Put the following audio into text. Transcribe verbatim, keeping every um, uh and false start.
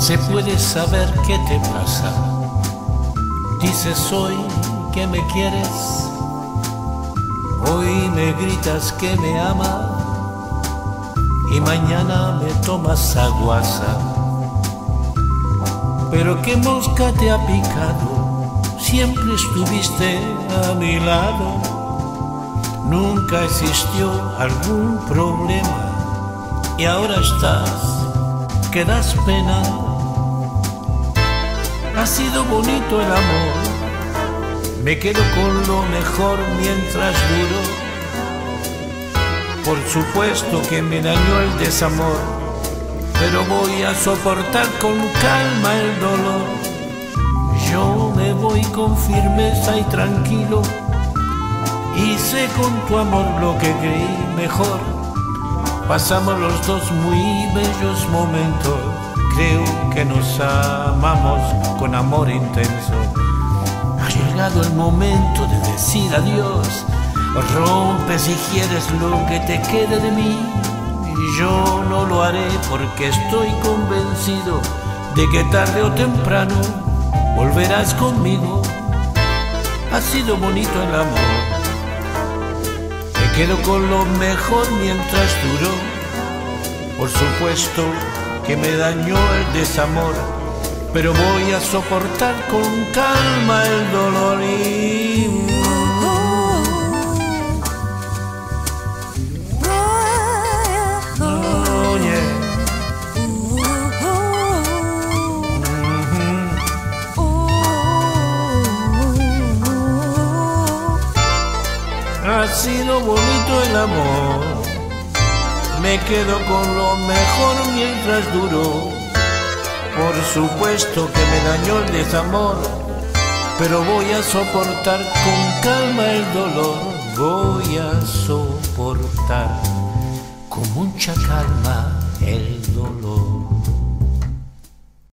¿Se puede saber qué te pasa? Dices hoy que me quieres, hoy me gritas que me amas y mañana me tomas a guasa. Pero qué mosca te ha picado, siempre estuviste a mi lado, nunca existió algún problema y ahora estás que das pena. Ha sido bonito el amor, me quedo con lo mejor mientras duro. Por supuesto que me dañó el desamor, pero voy a soportar con calma el dolor. Yo me voy con firmeza y tranquilo, hice con tu amor lo que creí mejor. Pasamos los dos muy bellos momentos, creo que nos amamos con amor intenso. Ha llegado el momento de decir adiós, rompe si quieres lo que te quede de mí. Yo no lo haré porque estoy convencido de que tarde o temprano volverás conmigo. Ha sido bonito el amor, me quedo con lo mejor mientras duró. Por supuesto que me dañó el desamor, pero voy a soportar con calma el dolor. Y ha sido bonito el amor, me quedo con lo mejor mientras duró. Por supuesto que me dañó el desamor, pero voy a soportar con calma el dolor. Voy a soportar con mucha calma el dolor.